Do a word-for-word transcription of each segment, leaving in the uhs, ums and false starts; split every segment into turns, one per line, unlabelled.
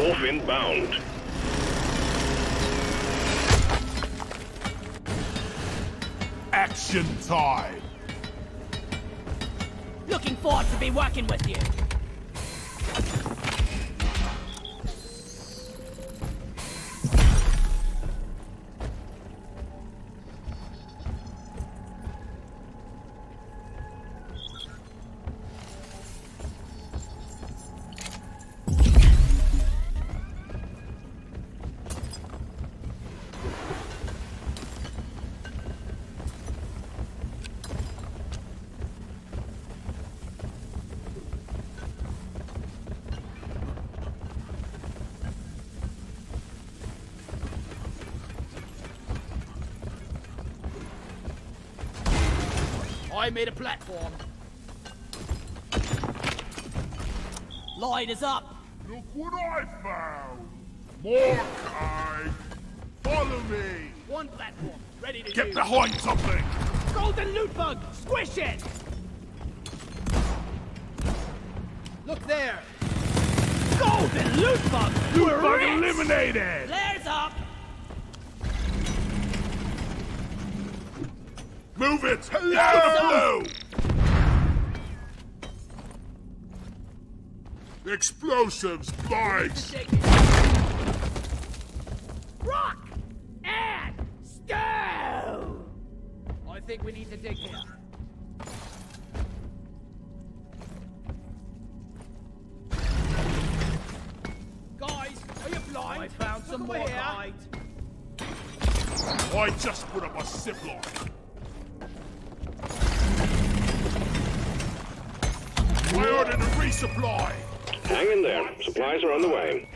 Morph inbound.
Action time!
Looking forward to be working with you. I made a platform. Line is up.
Look what I found! More kind! Follow me!
One platform, ready to
Get
use.
behind something!
Golden loot bug, squish it! Look there. Golden loot bug!
Loot bug
Rich!
eliminated!
Flares up!
Move it! Hello! Explosives, spikes!
Rock! And stone! I think we need to dig here. Guys, are you blind? I found some more hide.
I just put up a ziplock. I ordered a resupply.
Hang in there. Supplies are on the way.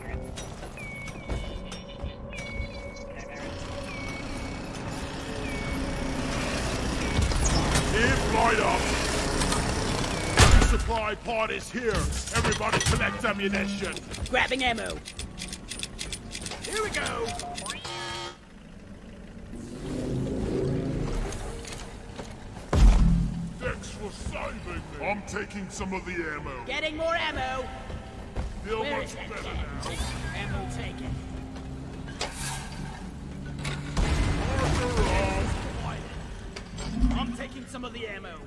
Keep light up. Resupply pod is here. Everybody collect ammunition.
Grabbing ammo. Here we go.
Thanks for saving me. I'm taking some of the ammo.
Getting more ammo.
Feel
Where
much
is that
better
kid?
now.
Ammo taken.
Marker off.
I'm taking some of the ammo.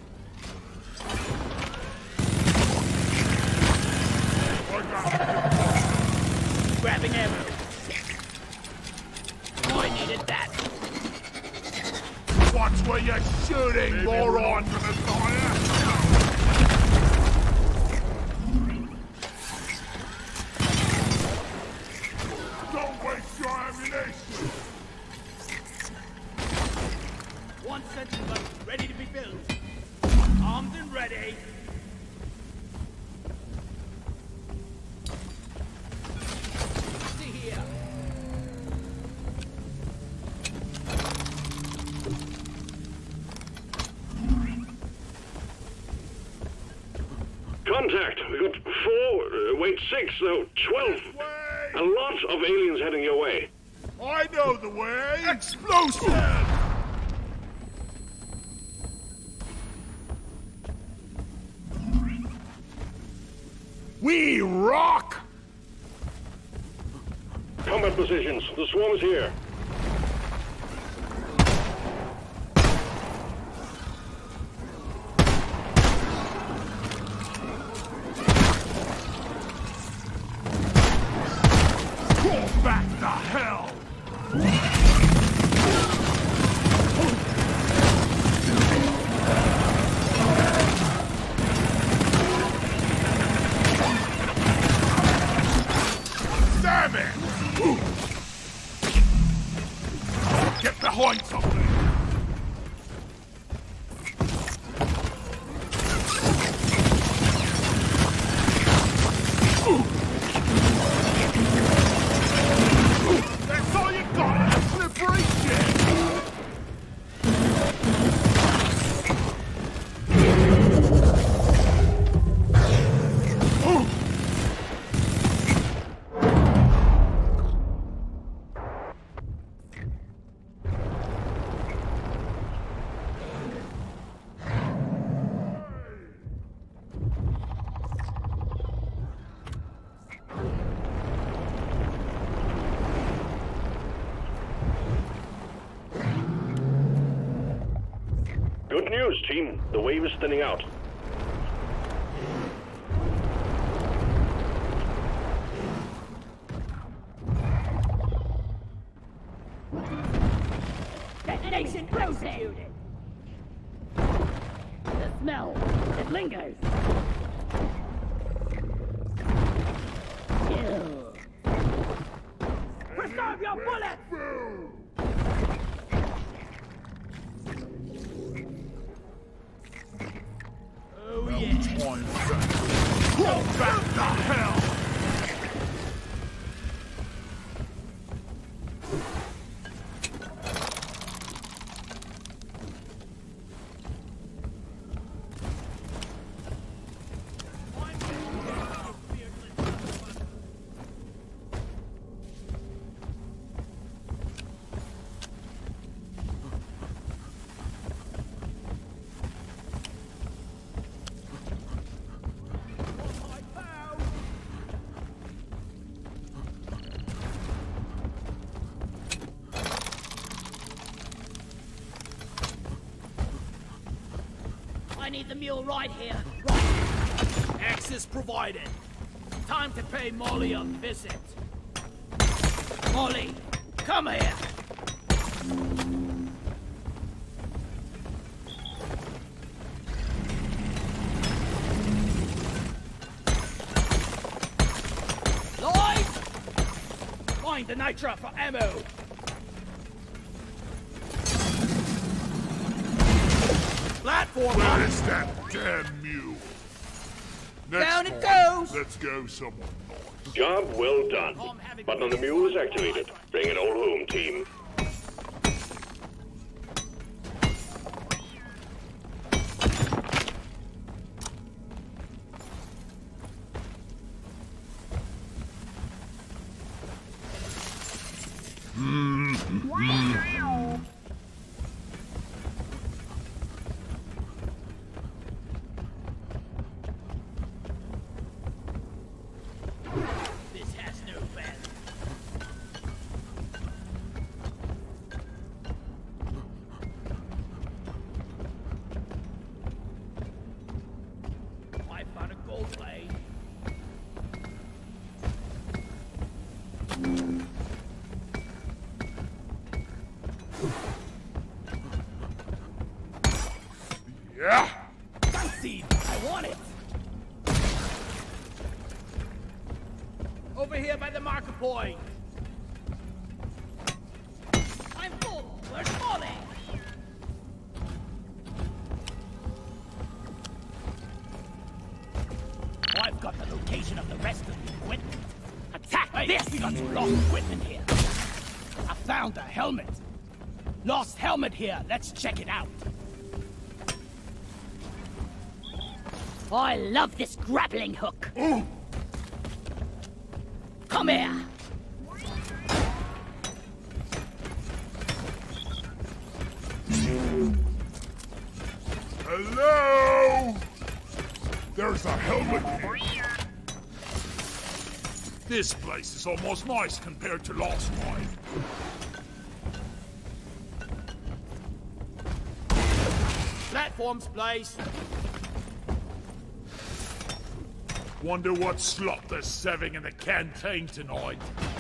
I got it.
Grabbing ammo. I needed that.
Watch where you're shooting,
Maybe
moron!
we're
Gonna fire! Don't waste your ammunition!
One sentry boat ready to be built. Armed and ready. See here.
Contact. We got four, uh, wait, six, no, twelve. A
Way!
lot of aliens heading your way.
I know the way! Explosive! We rock!
Combat positions. The swarm is here.
Go back to hell! Damn it!
reinforcements, team. The wave is thinning out.
Detonation proceeded. The smell, it lingers. Kill. Preserve your bullets!
Oh yeah.
One back. Go back to hell!
I need the mule right here. Right.
Access provided. Time to pay Molly a visit. Molly, come here. Lloyd! Find the nitra for ammo. Platform
Where
up.
is that damn mule? Next
Down it
time,
goes.
Let's go somewhere nice.
Job well done. Button on the mule is activated. Bring it all home, team.
This has no value. I found a gold blade.
Yeah?
Seed, I want it. Over here by the marker point.
I'm full. Where's Molly?
I've got the location of the rest of the equipment. Attack hey, this! We got some lost equipment here. I found a helmet. Lost helmet here. Let's check it out.
I love this grappling hook.
Ooh.
Come here.
Hello? There's a helmet here. This place is almost nice compared to last time.
Platforms placed.
Wonder what slot they're serving in the canteen tonight.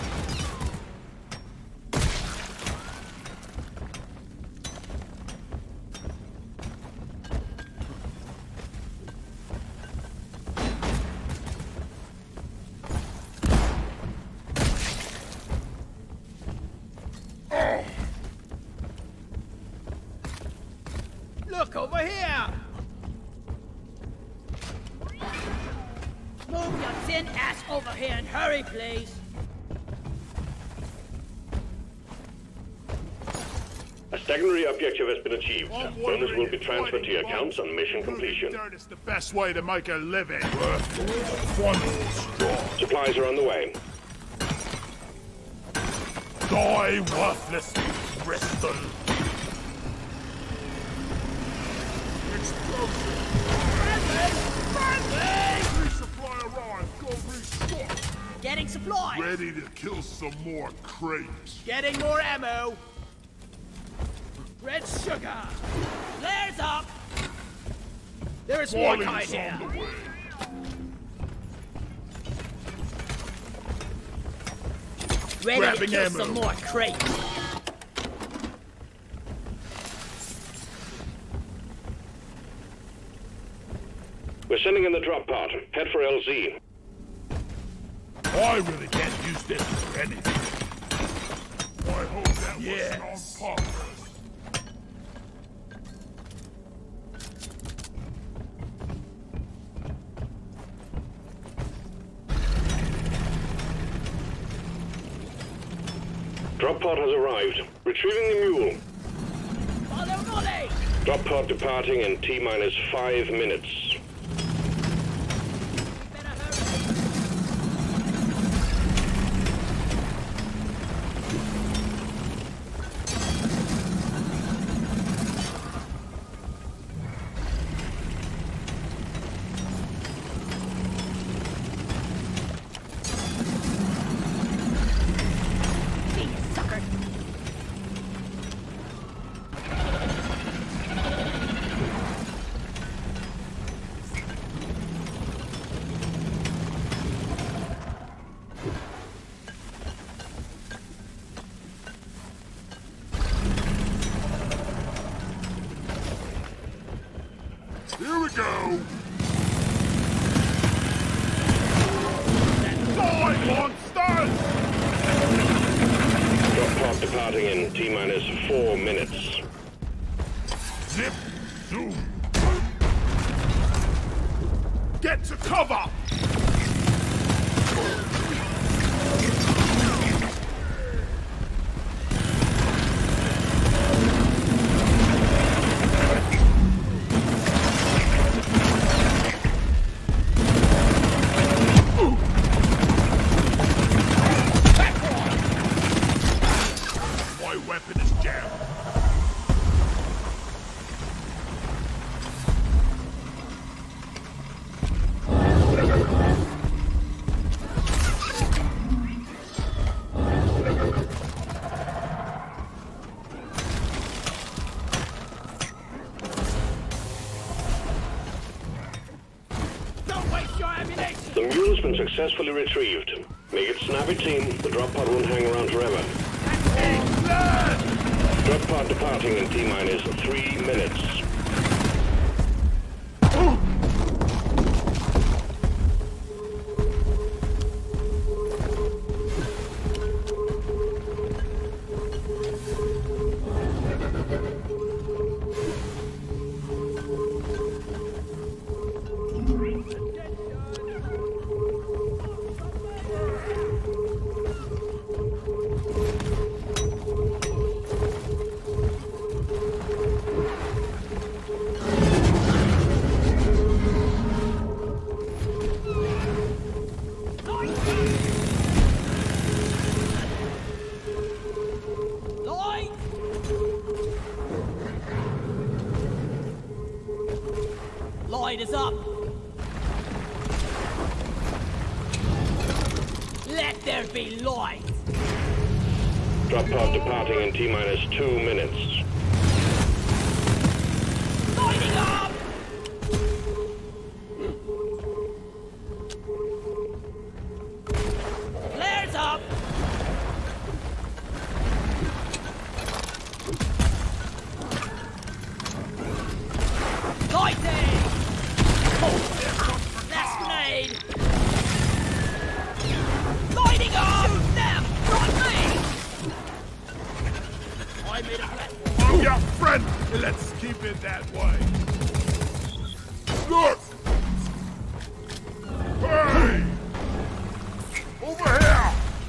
Look over here.
Move your thin ass over here and hurry, please.
A secondary objective has been achieved.
I'm
Bonus
wondering
will be
if
transferred to your
fighting
accounts on mission
moving
completion.
dirt is the best way to make a living. One straw.
Supplies are on the way.
Die, worthless crystal. Explosion. Resupply arrived. Go restock.
Getting supplies.
Ready to kill some more crates.
Getting more ammo. Red sugar. Flares up.
There is
Falling
Mordecai
is
here.
on the way.
Ready
Grabbing
to kill
ammo.
some more crates.
We're sending in the drop pod. Head for L Z.
I really can't use this for anything. I hope that
Yes.
wasn't on purpose.
Drop pod has arrived. Retrieving the mule.
Follow Molly!
Drop pod departing in T minus five minutes.
Better hurry. See you, sucker.
Here we go! Die, monsters!
Drop pod departing in T minus four minutes.
Zip, zoom. Get to cover! My weapon is jammed.
Don't waste your ammunition!
The mule's been successfully retrieved. Make it snappy, team. The drop pod won't hang around forever. Drop pod departing in T minus three minutes.
Lloyd! Lloyd is up! Let there be light!
Drop pod departing in T minus two minutes.
Lighting up! Flares up! Lighting! Last grenade! Lighting up! Shoot them! Not me! I made a platform.
I'm your friend! Let's keep it that way. Look! Hey! Over here!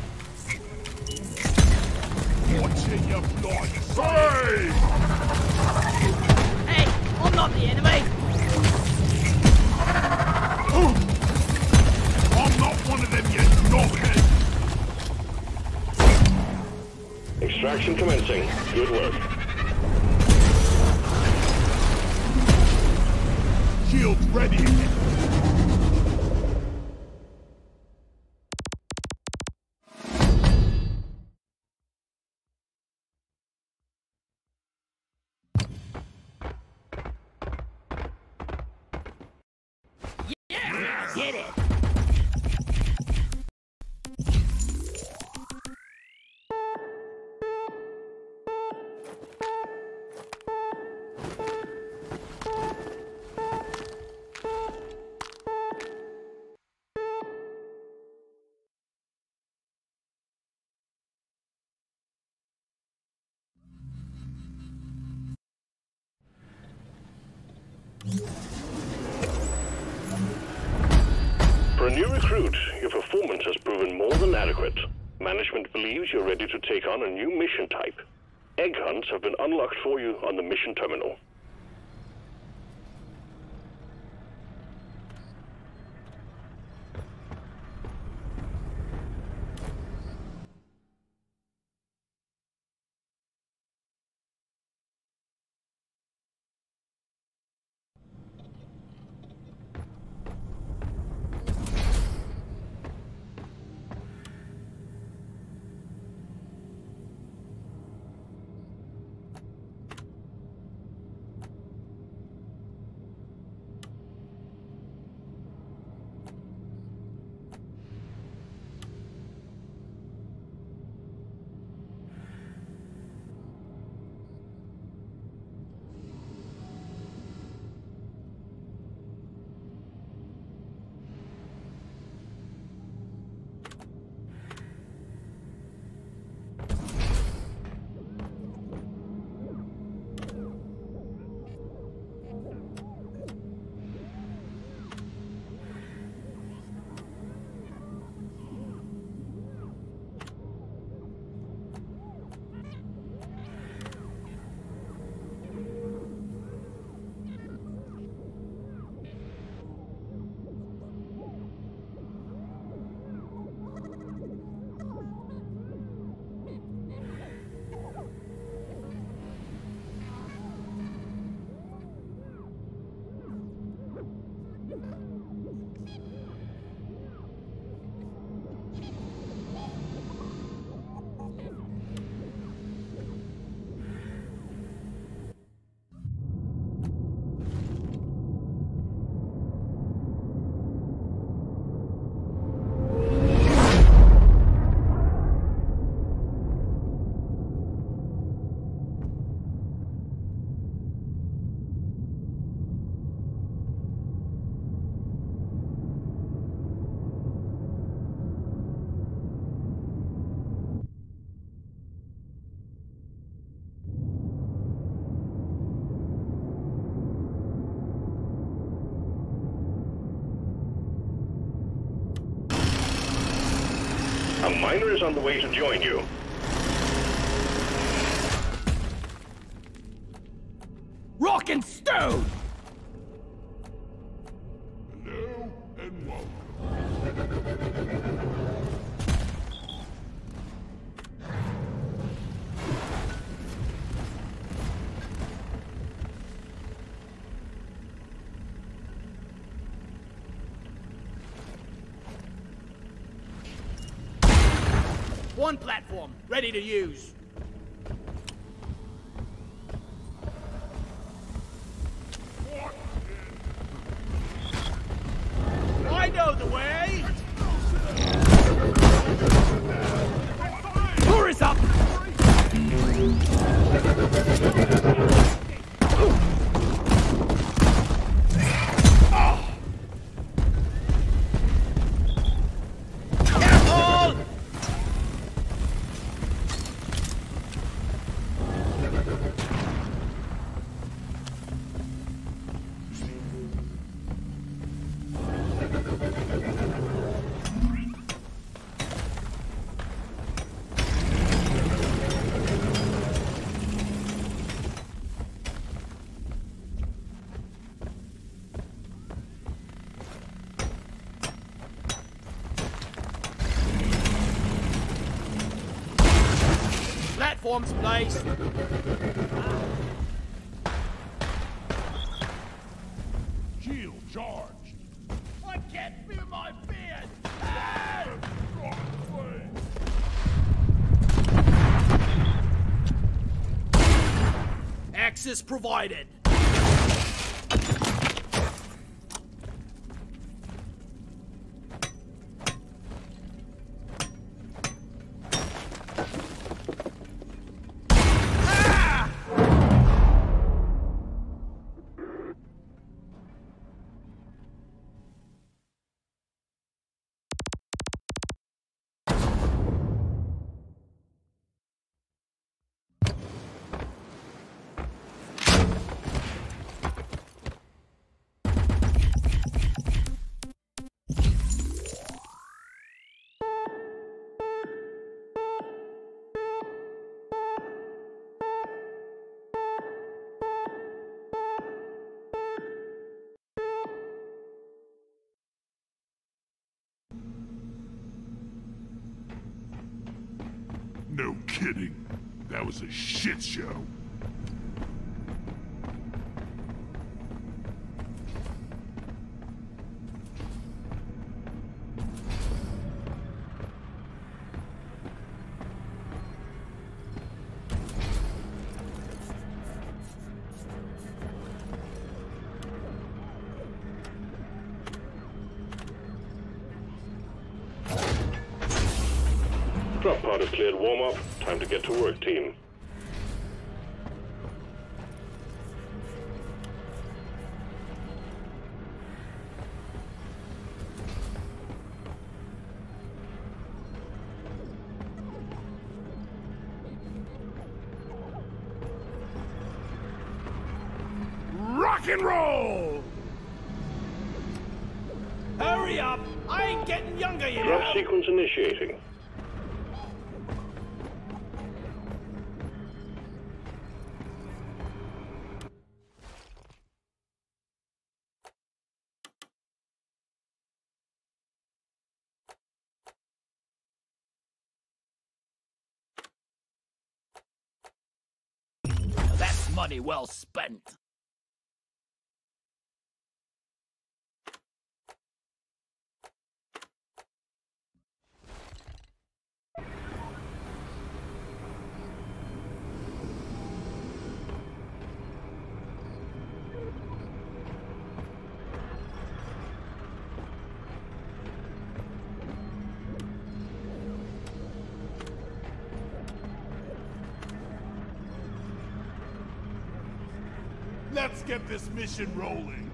Watching your blood. Hey!
Hey, I'm not the enemy!
I'm not one of them yet, knobhead!
Extraction commencing. Good work.
Shields ready.
Get it!
For a new recruit, your performance has proven more than adequate. Management believes you're ready to take on a new mission type. Egg hunts have been unlocked for you on the mission terminal. A miner is on the way to join you.
Rock and stone!
Hello and welcome.
One platform, ready to use. I know the way!
Door is up!
Platforms placed.
Shield charged.
I can't feel my beard!
Wrong way.
Access provided.
No kidding. That was a shit show.
Drop pod is cleared warm-up. Time to get to work, team.
Rock and roll!
Hurry up! I ain't getting younger, you
Drop
know.
sequence initiating.
That's money well spent.
Let's get this mission rolling.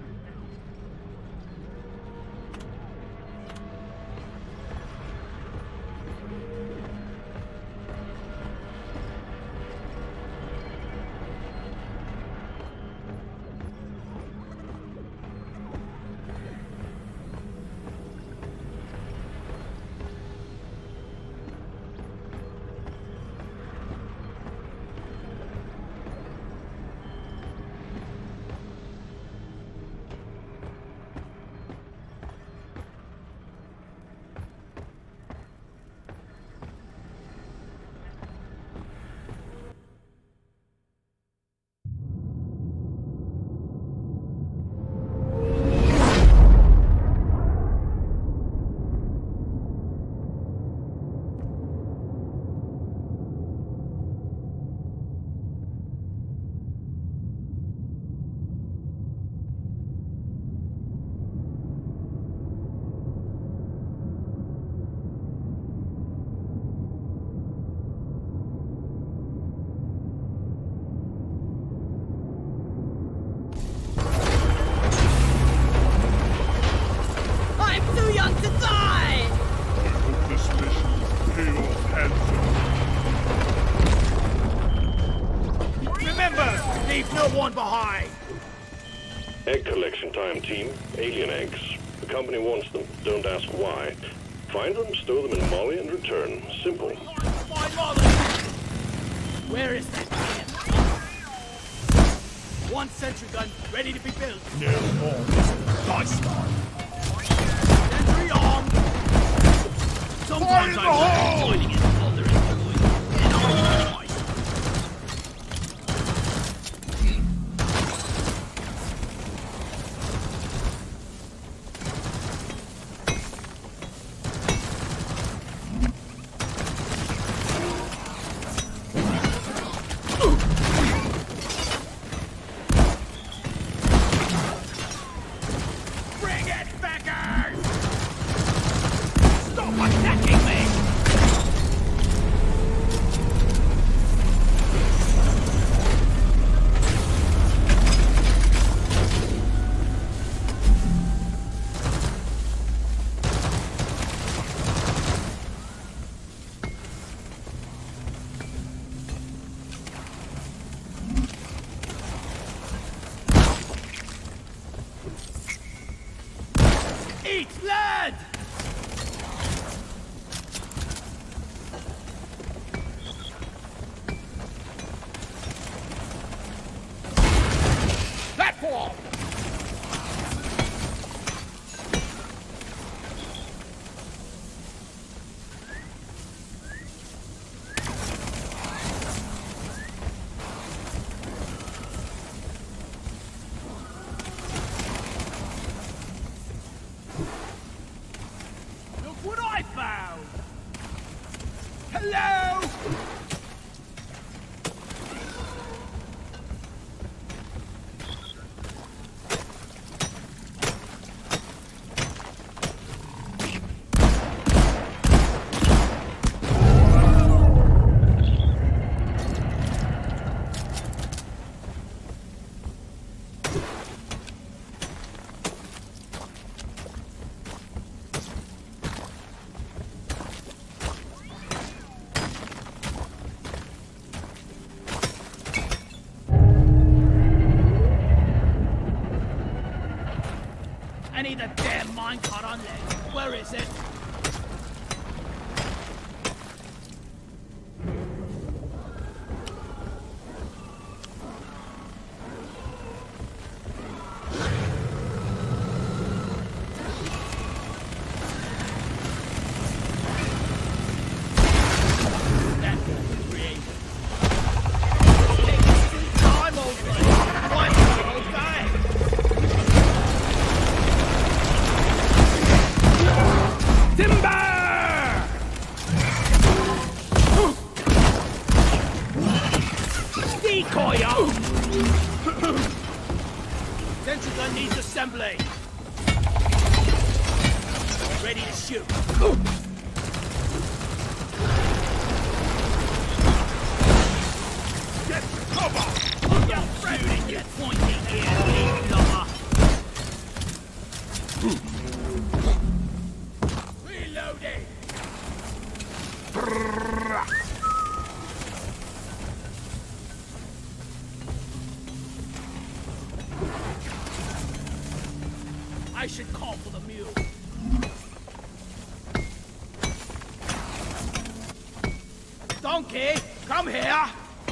one behind!
Egg collection time, team. Alien eggs. The company wants them. Don't ask why. Find them, stow them in Molly, and return. Simple.
My Molly! Where is that man? One sentry gun ready to be built.
No more, Mister Dice Mart.
Sentry armed! Sometimes I'm joining it while there is doing. And I'm right. Eat lead! Platform! Hello! I need a damn minecart on legs. Where is it? That was creative. Takes time over. Why the whole guy? Timber! Decoy up! Sentry gun needs assembly. Ready to shoot.
Get cover!
Look out, shooting your pointy ear, big lover. Reloading! I should call for the mule. Donkey, come here!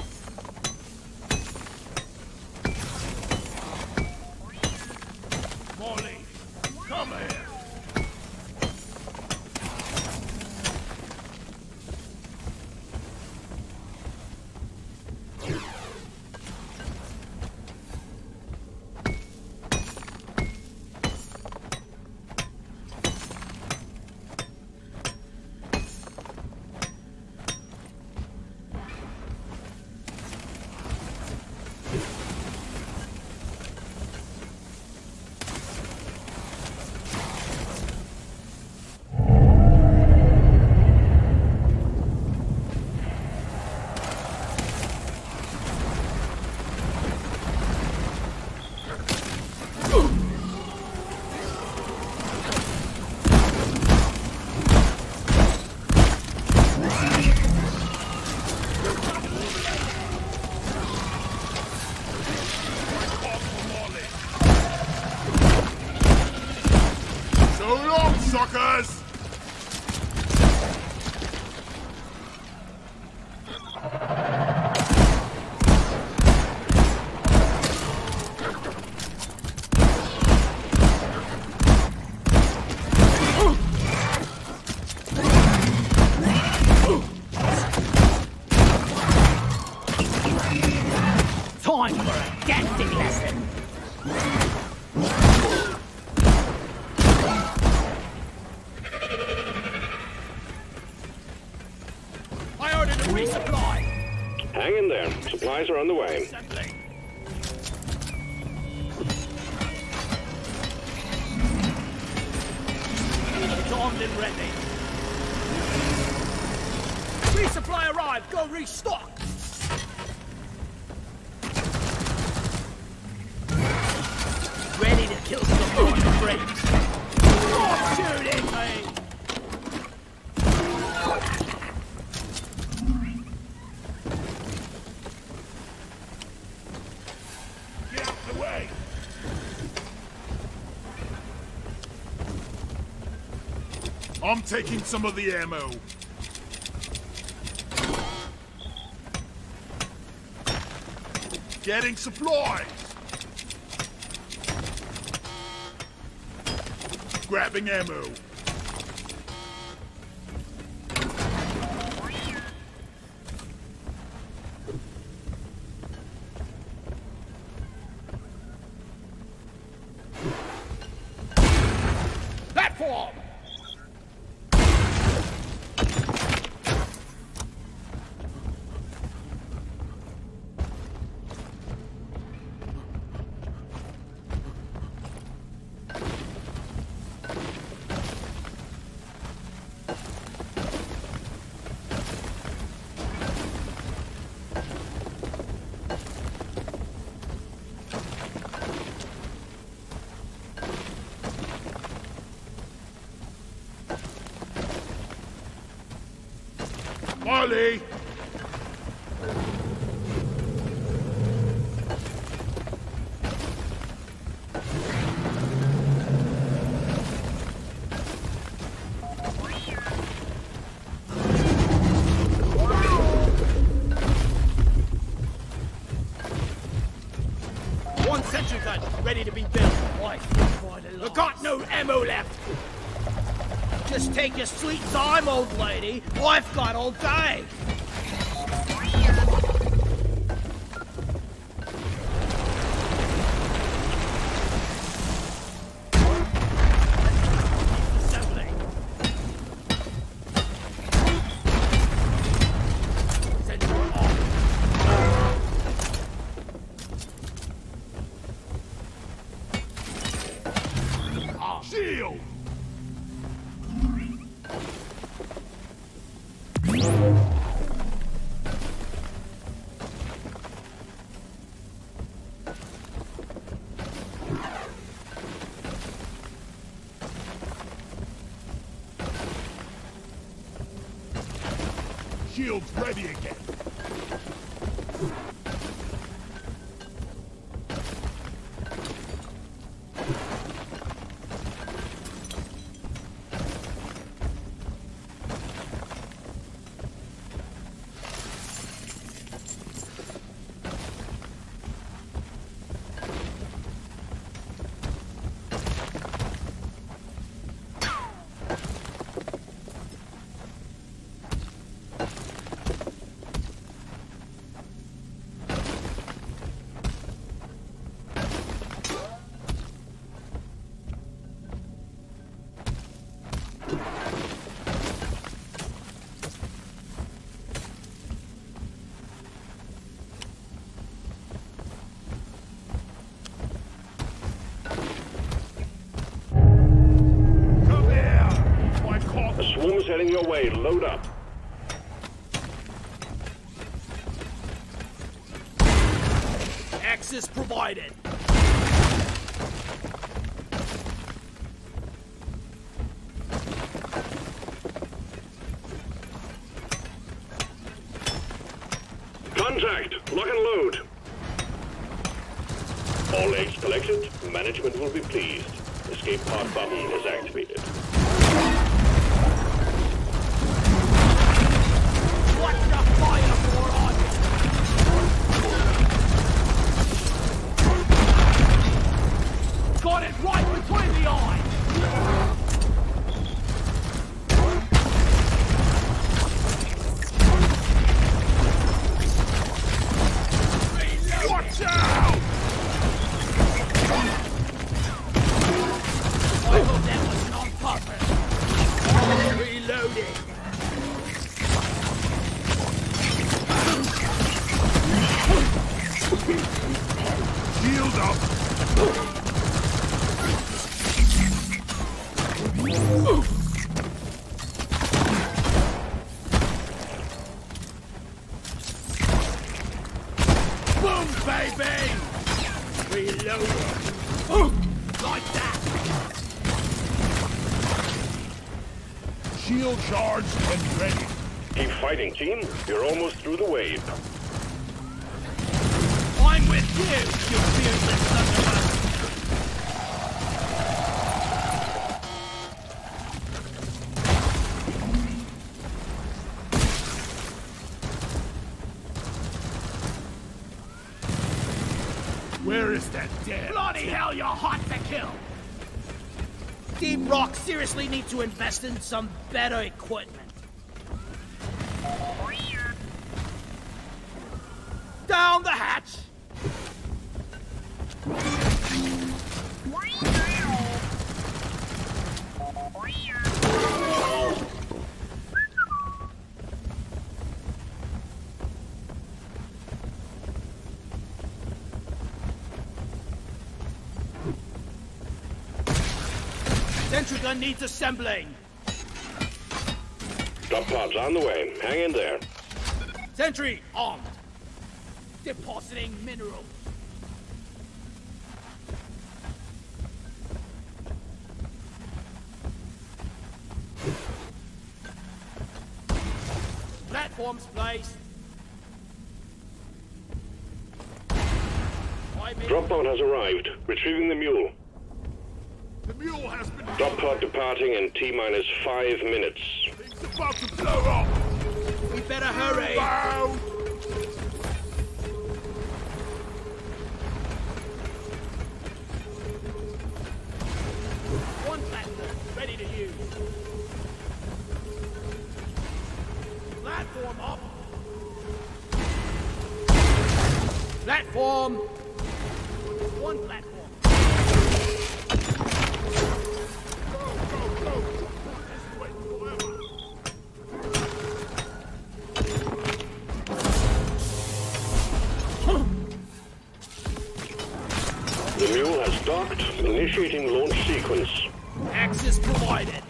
Molly, come here. So long, suckers!
Time for a dancing lesson. I ordered a resupply.
Hang in there. Supplies are on the way.
Assembly. It's armed and ready. Resupply arrived. Go restock. Ready to kill some more freaks. Stop shooting me!
Get out the way! I'm taking some of the ammo. Getting supplies! Grabbing ammo.
Platform!
Marley!
One sentry gun ready to be built. I've got no ammo left. Just take your sweet time, old lady. I've got all day. Assembling. Sentry on.
Shield! Shield's ready again.
A swarm is heading your way. Load up.
Access provided.
Contact! Lock and load. All eggs collected. Management will be pleased. Escape pod button is activated.
Watch the fire for on! Got it right between the eyes!
Watch out!
I hope that wasn't on purpose. Reloading.
Shield up!
Boom, baby! Reloading. Ooh, like that.
Shield charged and ready.
Keep fighting, team. You're almost through the wave.
I'm with you, you fearless son of a...
Where is that damn...
Bloody hell, you're hot to kill! Team Rock seriously need to invest in some better equipment. Down the hatch! Sentry gun needs assembling.
Drop pods on the way. Hang in there.
Sentry armed. Depositing minerals. Platforms placed.
Drop pod has arrived. Retrieving the mule.
The mule has been...
Drop pod departing in T-minus five minutes.
Things about to blow up!
We better hurry!
Bow!
One platform, ready to use. Platform up! Platform! One platform.
The mule has docked. Initiating launch sequence.
Access provided.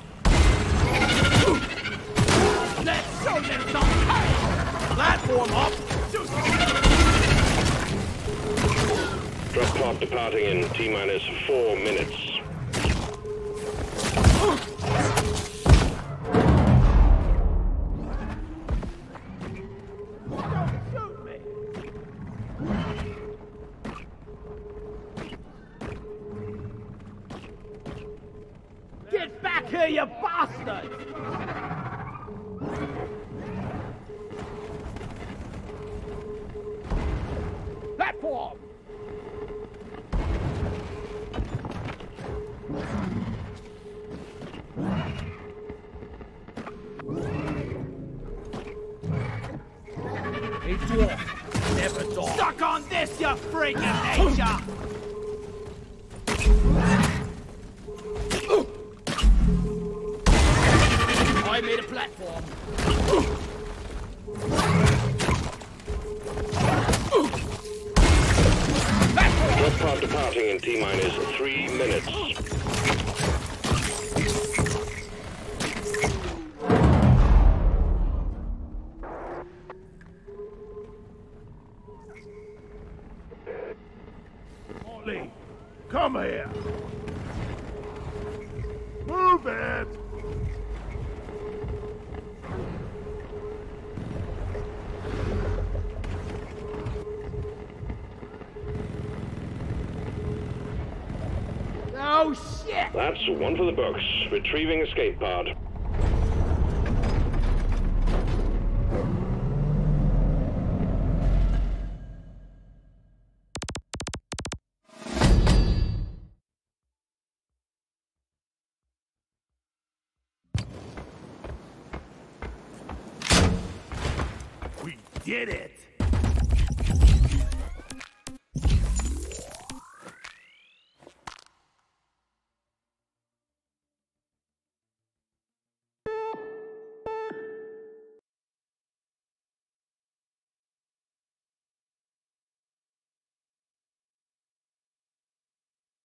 Let's show them some power! Platform up!
Drop pod departing in T-minus four minutes.
Don't shoot me! Get back here, you bastard! Platform! Hey, dwarf! Never die! Stuck on this, you freak of nature! I made a platform.
Drop pod departing in T-minus three minutes.
Molly, come here! Move it!
Oh, shit!
That's one for the books. Retrieving escape pod.
We did it!